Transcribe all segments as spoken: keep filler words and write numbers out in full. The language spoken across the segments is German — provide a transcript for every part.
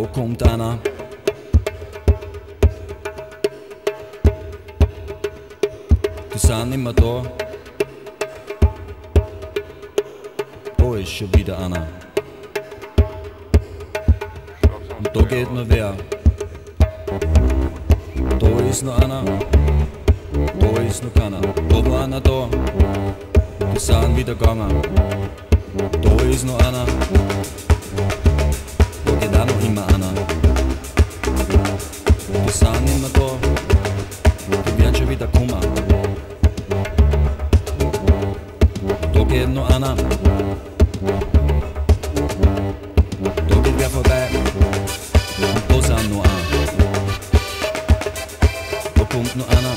kommt einer. Die sind immer da. Da ist schon wieder einer. Und da geht nur wer. Da ist noch einer. Da ist noch keiner. Da war einer da. Die sind wieder gegangen. Da ist noch einer. Da geht auch noch immer einer. Die sind immer da. Die werden schon wieder kommen. Da geht noch einer. Da geht wer vorbei. Und da sind noch einer. Da kommt noch einer.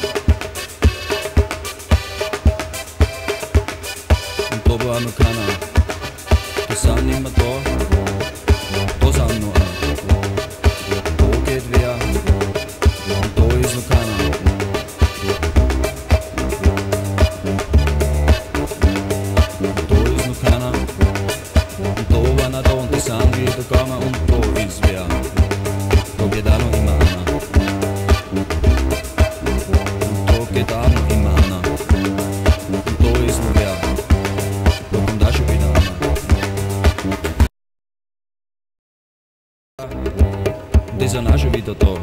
Und da war noch keiner. Die sind immer da. Da sind noch einer. Da geht wer. Und da ist noch keiner. Da ist noch keiner. Und da war einer da und die sind wieder gegangen. Und da ist wer. Da geht auch noch immer einer. Und da geht auch noch immer einer. Und da ist noch wer. Da kommt auch schon wieder einer. Die sind auch schon wieder da.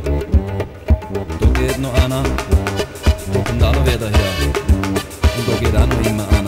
Da geht noch einer. Da kommt auch noch wer daher. Und da geht auch noch immer einer.